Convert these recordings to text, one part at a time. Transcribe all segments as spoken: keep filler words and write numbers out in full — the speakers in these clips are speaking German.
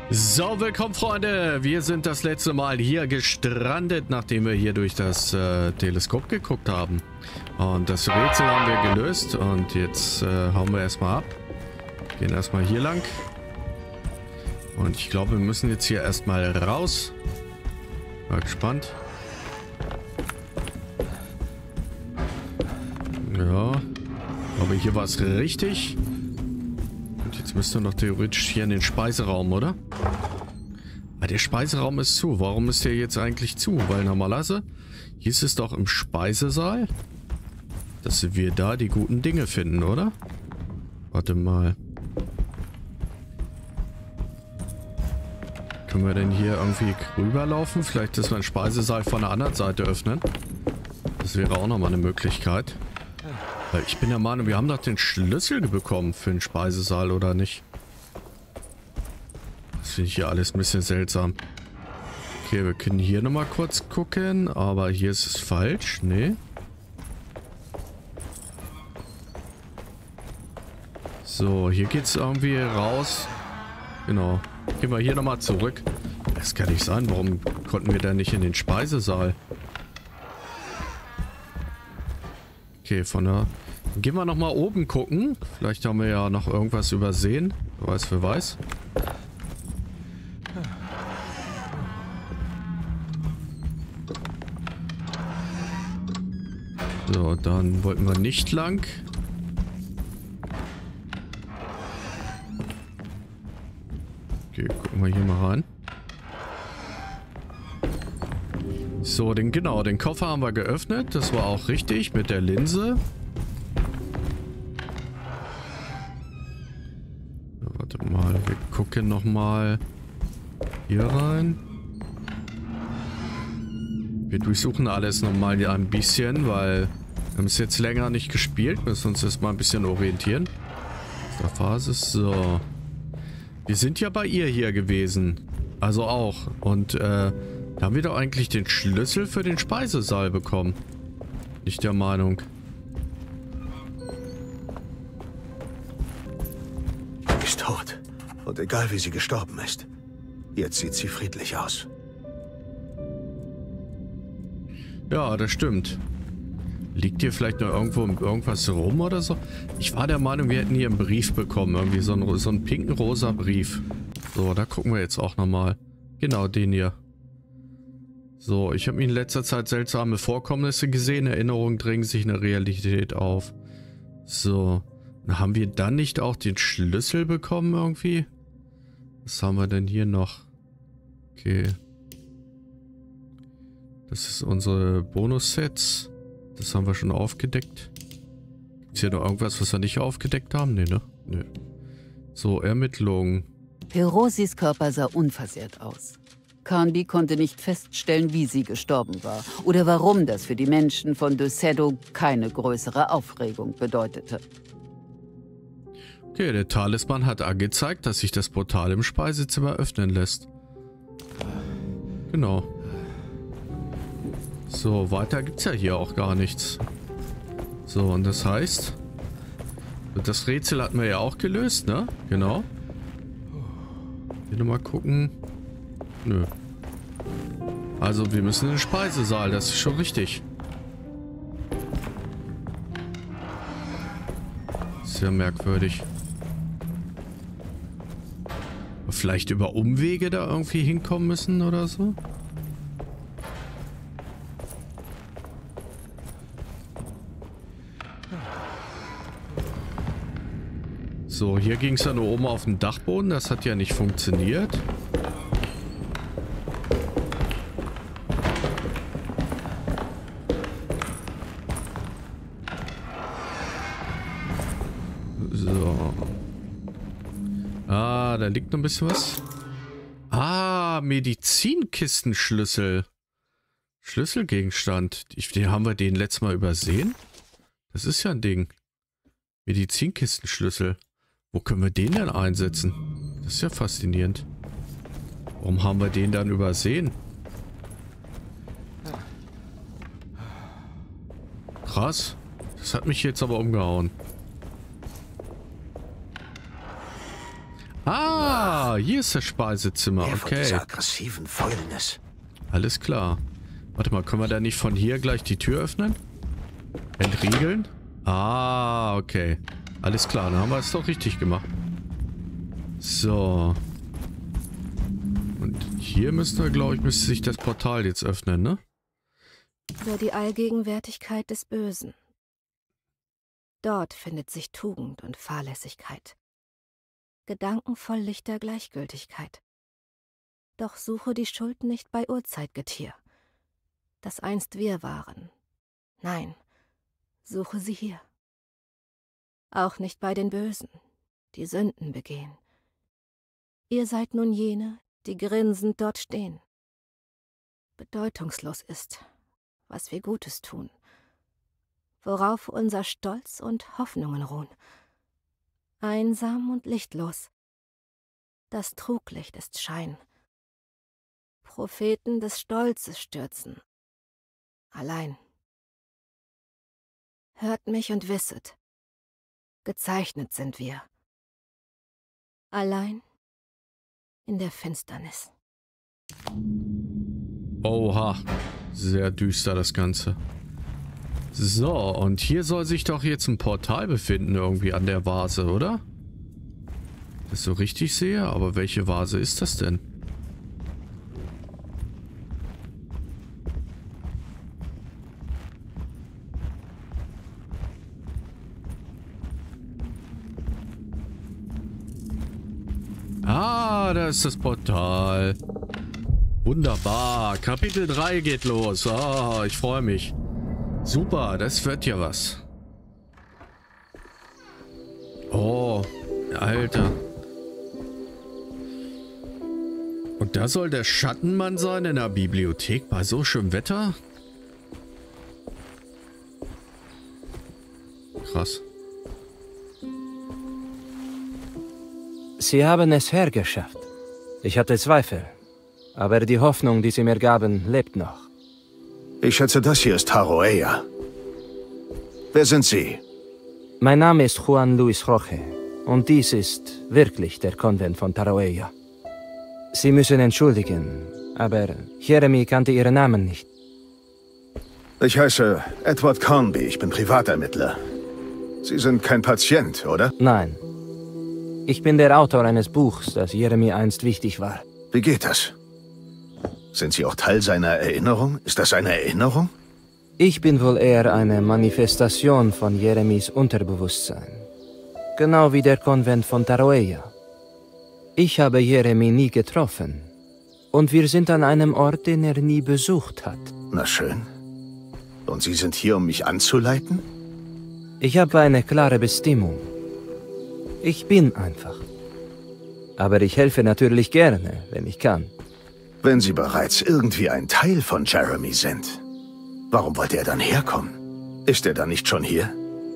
So, willkommen Freunde. Wir sind das letzte Mal hier gestrandet, nachdem wir hier durch das äh, Teleskop geguckt haben. Und das Rätsel haben wir gelöst und jetzt äh, hauen wir erstmal ab. Gehen erstmal hier lang. Und ich glaube, wir müssen jetzt hier erstmal raus. War gespannt. Ja. Aber hier war es richtig. Und jetzt müssten wir noch theoretisch hier in den Speiseraum, oder? Ah, der Speiseraum ist zu. Warum ist der jetzt eigentlich zu? Weil normalerweise hieß es doch im Speisesaal, dass wir da die guten Dinge finden, oder? Warte mal. Können wir denn hier irgendwie rüberlaufen? Vielleicht, dass wir den Speisesaal von der anderen Seite öffnen. Das wäre auch nochmal eine Möglichkeit. Weil ich bin der Meinung, wir haben doch den Schlüssel bekommen für den Speisesaal, oder nicht? Das finde ich hier alles ein bisschen seltsam. Okay, wir können hier nochmal kurz gucken, aber hier ist es falsch. Nee. So, hier geht es irgendwie raus. Genau. Gehen wir hier nochmal zurück. Das kann nicht sein. Warum konnten wir da nicht in den Speisesaal? Okay, von da. Dann gehen wir nochmal oben gucken. Vielleicht haben wir ja noch irgendwas übersehen. Wer weiß, wer weiß. So, dann wollten wir nicht lang. Okay, gucken wir hier mal rein. So, den, genau, den Koffer haben wir geöffnet. Das war auch richtig mit der Linse. So, warte mal, wir gucken nochmal hier rein. Wir durchsuchen alles nochmal ein bisschen, weil wir haben es jetzt länger nicht gespielt. Müssen uns jetzt mal ein bisschen orientieren. Der Phase, so. Wir sind ja bei ihr hier gewesen. Also auch. Und äh, da haben wir doch eigentlich den Schlüssel für den Speisesaal bekommen. Nicht der Meinung. Sie ist tot. Und egal wie sie gestorben ist, jetzt sieht sie friedlich aus. Ja, das stimmt. Liegt hier vielleicht noch irgendwo irgendwas rum oder so? Ich war der Meinung, wir hätten hier einen Brief bekommen. Irgendwie so einen, so einen pinken rosa Brief. So, da gucken wir jetzt auch nochmal. Genau, den hier. So, ich habe in letzter Zeit seltsame Vorkommnisse gesehen. Erinnerungen drängen sich in der Realität auf. So. Haben wir dann nicht auch den Schlüssel bekommen irgendwie? Was haben wir denn hier noch? Okay. Das ist unsere Bonussets. Das haben wir schon aufgedeckt. Gibt es hier noch irgendwas, was wir nicht aufgedeckt haben? Nee, ne? Nee. So, Ermittlungen. Hirosis Körper sah unversehrt aus. Carnby konnte nicht feststellen, wie sie gestorben war oder warum das für die Menschen von Döcedo keine größere Aufregung bedeutete. Okay, der Talisman hat angezeigt, dass sich das Portal im Speisezimmer öffnen lässt. Genau. So, weiter gibt es ja hier auch gar nichts. So, und das heißt, das Rätsel hatten wir ja auch gelöst, ne? Genau. Hier nochmal gucken. Nö. Also, wir müssen in den Speisesaal, das ist schon richtig. Sehr merkwürdig. Vielleicht über Umwege da irgendwie hinkommen müssen oder so? So, hier ging es ja nur oben auf den Dachboden. Das hat ja nicht funktioniert. So. Ah, da liegt noch ein bisschen was. Ah, Medizinkistenschlüssel. Schlüsselgegenstand. Ich, den haben wir den letztes Mal übersehen. Das ist ja ein Ding. Medizinkistenschlüssel. Wo können wir den denn einsetzen? Das ist ja faszinierend. Warum haben wir den dann übersehen? Krass. Das hat mich jetzt aber umgehauen. Ah, Ah, hier ist das Speisezimmer. Wer von Okay. dieser aggressiven Fäulnis? Alles klar. Warte mal, können wir da nicht von hier gleich die Tür öffnen? Entriegeln? Ah, okay. Alles klar, dann haben wir es doch richtig gemacht. So. Und hier müsste, glaube ich, müsste sich das Portal jetzt öffnen, ne? Über die Allgegenwärtigkeit des Bösen. Dort findet sich Tugend und Fahrlässigkeit. Gedanken voll lichter Gleichgültigkeit. Doch suche die Schuld nicht bei Urzeitgetier, das einst wir waren. Nein, suche sie hier. Auch nicht bei den Bösen, die Sünden begehen. Ihr seid nun jene, die grinsend dort stehen. Bedeutungslos ist, was wir Gutes tun, worauf unser Stolz und Hoffnungen ruhen. Einsam und lichtlos. Das Truglicht ist Schein. Propheten des Stolzes stürzen. Allein. Hört mich und wisset. Gezeichnet sind wir. Allein in der Finsternis. Oha. Sehr düster das Ganze. So, und hier soll sich doch jetzt ein Portal befinden, irgendwie an der Vase, oder? Das so richtig sehe, aber welche Vase ist das denn? Ah, da ist das Portal. Wunderbar. Kapitel drei geht los. Ah, ich freue mich. Super, das wird ja was. Oh, Alter. Und da soll der Schattenmann sein in der Bibliothek bei so schönem Wetter? Krass. Sie haben es hergeschafft. Ich hatte Zweifel. Aber die Hoffnung, die Sie mir gaben, lebt noch. Ich schätze, das hier ist Taroea. Wer sind Sie? Mein Name ist Juan Luis Roche. Und dies ist wirklich der Konvent von Taroea. Sie müssen entschuldigen, aber Jeremy kannte Ihren Namen nicht. Ich heiße Edward Cornby, ich bin Privatermittler. Sie sind kein Patient, oder? Nein. Ich bin der Autor eines Buchs, das Jeremy einst wichtig war. Wie geht das? Sind Sie auch Teil seiner Erinnerung? Ist das eine Erinnerung? Ich bin wohl eher eine Manifestation von Jeremys Unterbewusstsein. Genau wie der Konvent von Taroea. Ich habe Jeremy nie getroffen. Und wir sind an einem Ort, den er nie besucht hat. Na schön. Und Sie sind hier, um mich anzuleiten? Ich habe eine klare Bestimmung. Ich bin einfach. Aber ich helfe natürlich gerne, wenn ich kann. Wenn Sie bereits irgendwie ein Teil von Jeremy sind, warum wollte er dann herkommen? Ist er dann nicht schon hier?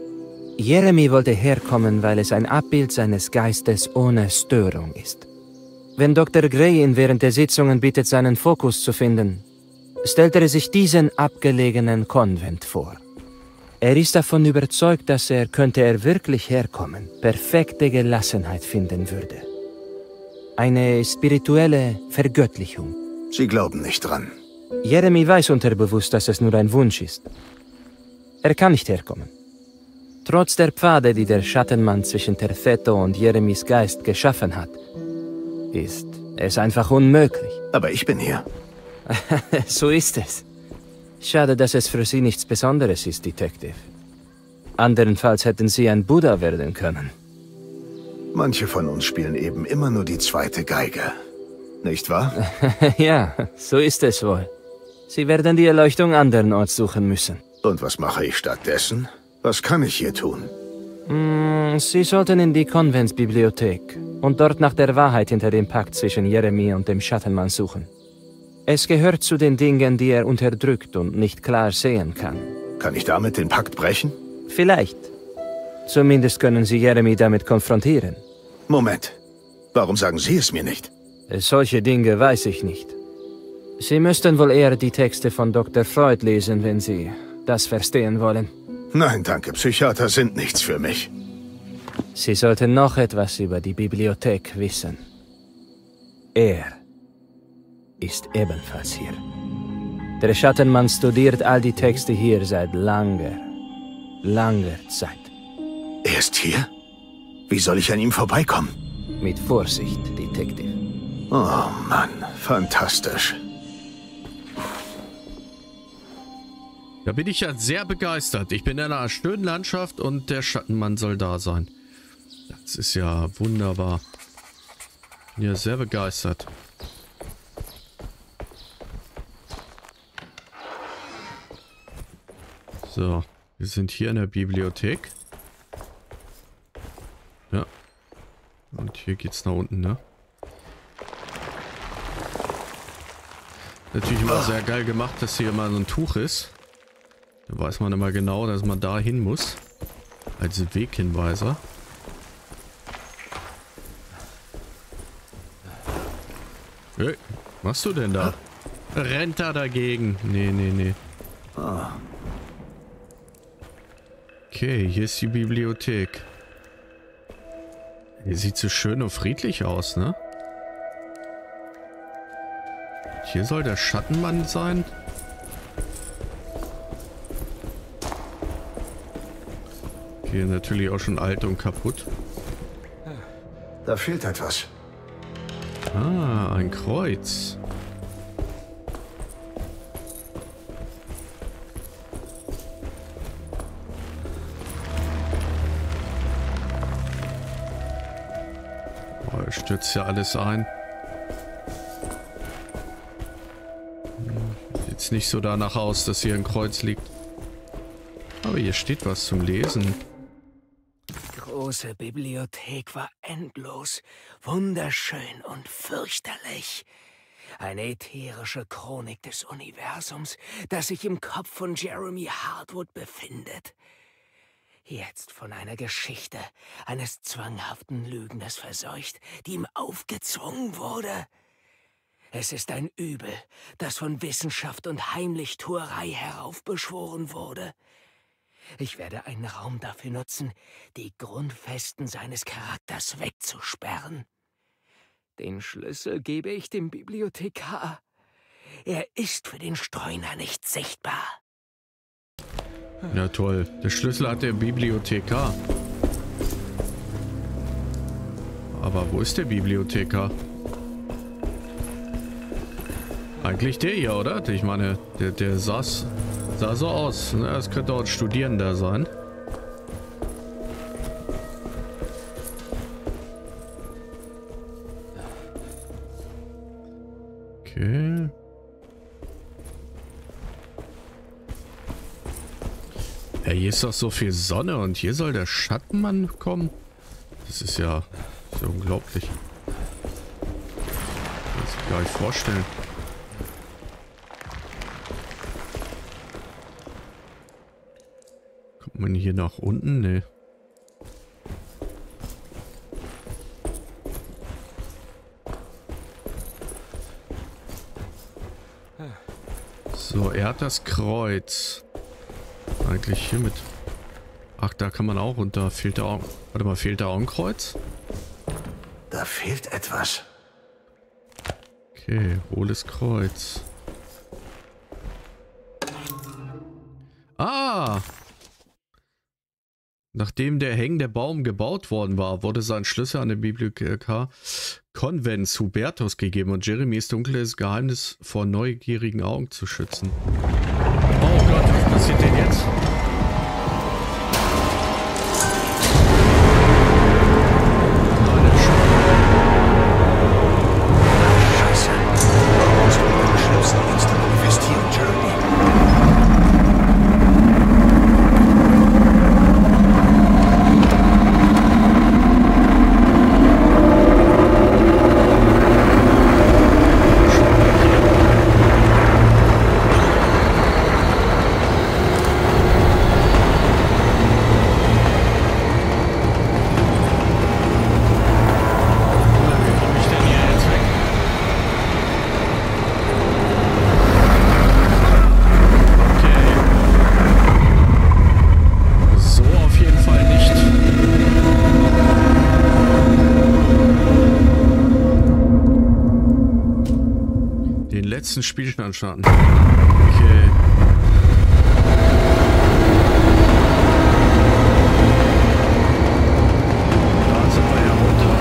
Jeremy wollte herkommen, weil es ein Abbild seines Geistes ohne Störung ist. Wenn Doktor Gray ihn während der Sitzungen bittet, seinen Fokus zu finden, stellt er sich diesen abgelegenen Konvent vor. Er ist davon überzeugt, dass er, könnte er wirklich herkommen, perfekte Gelassenheit finden würde. Eine spirituelle Vergöttlichung. Sie glauben nicht dran. Jeremy weiß unterbewusst, dass es nur ein Wunsch ist. Er kann nicht herkommen. Trotz der Pfade, die der Schattenmann zwischen Terfeto und Jeremys Geist geschaffen hat, ist es einfach unmöglich. Aber ich bin hier. So ist es. Schade, dass es für Sie nichts Besonderes ist, Detective. Andernfalls hätten Sie ein Buddha werden können. Manche von uns spielen eben immer nur die zweite Geige. Nicht wahr? Ja, so ist es wohl. Sie werden die Erleuchtung andernorts suchen müssen. Und was mache ich stattdessen? Was kann ich hier tun? Mm, Sie sollten in die Konventsbibliothek und dort nach der Wahrheit hinter dem Pakt zwischen Jeremy und dem Schattenmann suchen. Es gehört zu den Dingen, die er unterdrückt und nicht klar sehen kann. Kann ich damit den Pakt brechen? Vielleicht. Zumindest können Sie Jeremy damit konfrontieren. Moment. Warum sagen Sie es mir nicht? Solche Dinge weiß ich nicht. Sie müssten wohl eher die Texte von Doktor Freud lesen, wenn Sie das verstehen wollen. Nein, danke. Psychiater sind nichts für mich. Sie sollten noch etwas über die Bibliothek wissen. er ist ebenfalls hier. Der Schattenmann studiert all die Texte hier seit langer, langer Zeit. Er ist hier? Wie soll ich an ihm vorbeikommen? Mit Vorsicht, Detective. Oh Mann, fantastisch. Da bin ich ja sehr begeistert. Ich bin in einer schönen Landschaft und der Schattenmann soll da sein. Das ist ja wunderbar. Bin ja sehr begeistert. So, wir sind hier in der Bibliothek. Ja. Und hier geht's nach unten, ne? Natürlich immer sehr geil gemacht, dass hier immer so ein Tuch ist. Da weiß man immer genau, dass man da hin muss. Als Weghinweiser. Hey, was machst du denn da? Rennt da dagegen? Nee, nee, nee. Okay, hier ist die Bibliothek. Hier sieht so schön und friedlich aus, ne? Hier soll der Schattenmann sein. Hier natürlich auch schon alt und kaputt. Da fehlt etwas. Ah, ein Kreuz. Boah, er stürzt ja alles ein. Sieht's nicht so danach aus, dass hier ein Kreuz liegt. Aber hier steht was zum Lesen. Die große Bibliothek war endlos, wunderschön und fürchterlich. Eine ätherische Chronik des Universums, das sich im Kopf von Jeremy Hartwood befindet. Jetzt von einer Geschichte eines zwanghaften Lügners verseucht, die ihm aufgezwungen wurde. Es ist ein Übel, das von Wissenschaft und Heimlichtuerei heraufbeschworen wurde. Ich werde einen Raum dafür nutzen, die Grundfesten seines Charakters wegzusperren. Den Schlüssel gebe ich dem Bibliothekar. Er ist für den Streuner nicht sichtbar. Ja toll, der Schlüssel hat der Bibliothekar. Aber wo ist der Bibliothekar? Eigentlich der hier, oder? Ich meine, der, der saß, sah so aus. Ne? Das könnte auch ein Studierender sein. Okay. Ja, hier ist doch so viel Sonne und hier soll der Schattenmann kommen. Das ist ja, das ist ja unglaublich. Das kann ich mir gar nicht vorstellen. Kommt man hier nach unten? Nee. So, er hat das Kreuz. Eigentlich hiermit. Ach, da kann man auch runter. Fehlt da auch. Warte mal, fehlt da auch ein Kreuz? Da fehlt etwas. Okay, hohles Kreuz. Ah! Nachdem der hängende Baum gebaut worden war, wurde sein Schlüssel an den Bibliothekar Convents Hubertus gegeben und Jeremys dunkles Geheimnis vor neugierigen Augen zu schützen. Oh Gott, was passiert denn jetzt? Scheiße. Musst du den Schlüssel jetzt manifestieren, Jeremy? letzten Spielstand starten. Okay. Da sind wir ja runter.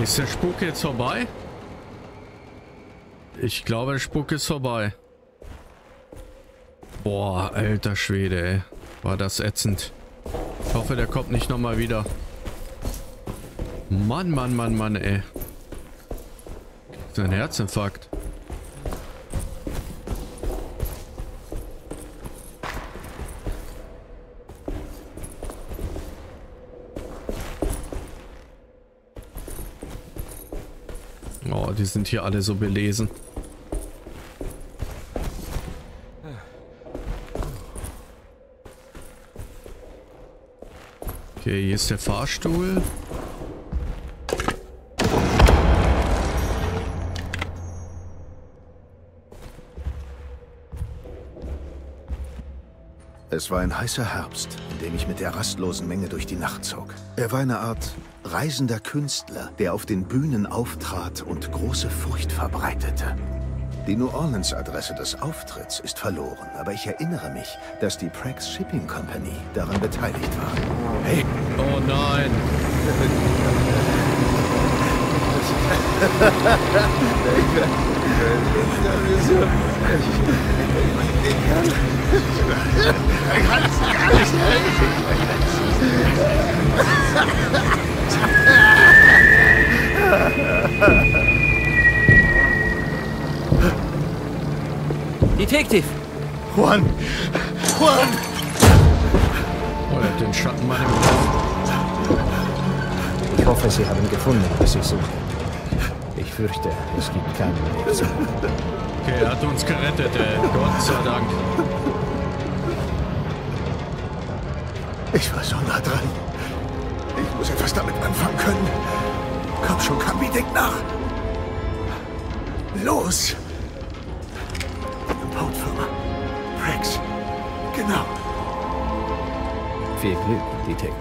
Ist der Spuk jetzt vorbei? Ich glaube, der Spuk ist vorbei. Boah, alter Schwede, ey. War das ätzend. Ich hoffe, der kommt nicht nochmal wieder. Mann, Mann, Mann, Mann, ey. Das ist ein Herzinfarkt. Oh, die sind hier alle so belesen. Okay, hier ist der Fahrstuhl. Es war ein heißer Herbst, in dem ich mit der rastlosen Menge durch die Nacht zog. Er war eine Art reisender Künstler, der auf den Bühnen auftrat und große Furcht verbreitete. Die New Orleans-Adresse des Auftritts ist verloren, aber ich erinnere mich, dass die Prax Shipping Company daran beteiligt war. Hey! Oh nein! Ich kann es gar nicht Detective! Juan! Juan! Oh, er hat den Schattenmann im Griff. Ich hoffe, Sie haben gefunden, was ich suche. Ich fürchte, es gibt keinen Weg zurück. Okay, er hat uns gerettet, ey. Gott sei Dank. Ich war so nah dran. Ich muss etwas damit anfangen können. Komm schon, Kambi, denk nach. Los! Bautfirma. Prax. Genau. Viel Glück, Detective.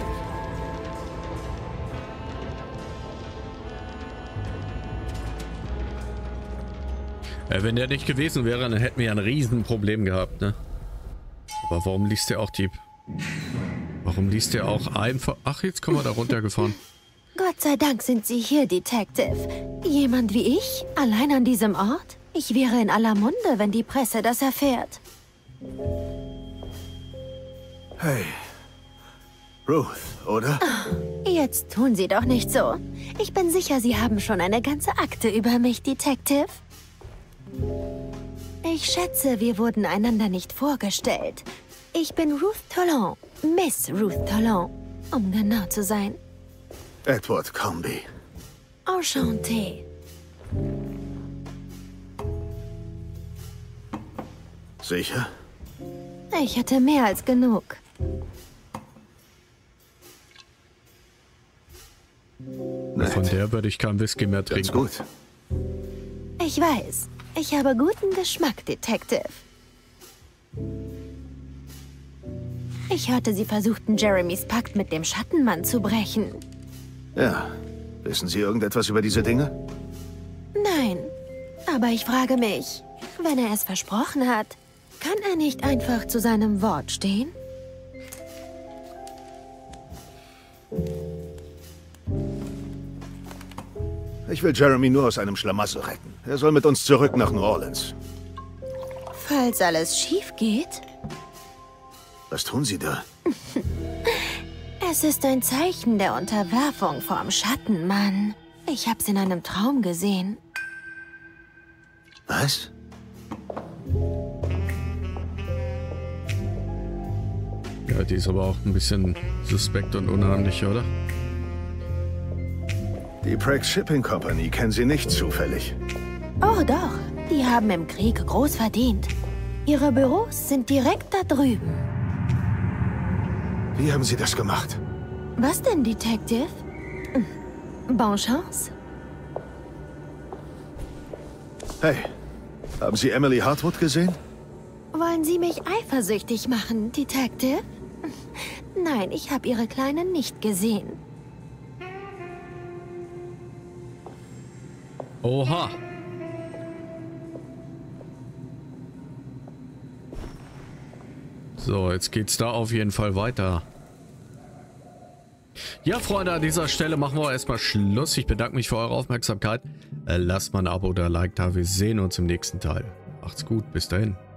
Äh, wenn der nicht gewesen wäre, dann hätten wir ja ein Riesenproblem gehabt, ne? Aber warum liest der auch die... Warum liest der auch einfach... Ach, jetzt kommen wir da runtergefahren. Gott sei Dank sind Sie hier, Detective. Jemand wie ich? Allein an diesem Ort? Ich wäre in aller Munde, wenn die Presse das erfährt. Hey. Ruth, oder? Jetzt tun Sie doch nicht so. Ich bin sicher, Sie haben schon eine ganze Akte über mich, Detective. Ich schätze, wir wurden einander nicht vorgestellt. Ich bin Ruth Tollon, Miss Ruth Tollon, um genau zu sein. Edward Comby. Enchanté. Sicher? Ich hätte mehr als genug. Nett. Von der würde ich kein Whisky mehr Ganz trinken. gut. Ich weiß, ich habe guten Geschmack, Detective. Ich hörte, Sie versuchten, Jeremys Pakt mit dem Schattenmann zu brechen. Ja. Wissen Sie irgendetwas über diese Dinge? Nein, aber ich frage mich, wenn er es versprochen hat, kann er nicht einfach zu seinem Wort stehen? Ich will Jeremy nur aus einem Schlamassel retten. Er soll mit uns zurück nach New Orleans. Falls alles schief geht? Was tun Sie da? Es ist ein Zeichen der Unterwerfung vorm Schattenmann. Ich hab's in einem Traum gesehen. Was? Ja, die ist aber auch ein bisschen suspekt und unheimlich, oder? Die Prax Shipping Company kennen Sie nicht zufällig. Oh doch, die haben im Krieg groß verdient. Ihre Büros sind direkt da drüben. Wie haben Sie das gemacht? Was denn, Detective? Bonne Chance. Hey, haben Sie Emily Hartwood gesehen? Wollen Sie mich eifersüchtig machen, Detective? Nein, ich habe Ihre Kleine nicht gesehen. Oha. So, jetzt geht's da auf jeden Fall weiter. Ja, Freunde, an dieser Stelle machen wir erstmal Schluss. Ich bedanke mich für eure Aufmerksamkeit. Lasst mal ein Abo oder ein Like da. Wir sehen uns im nächsten Teil. Macht's gut, bis dahin.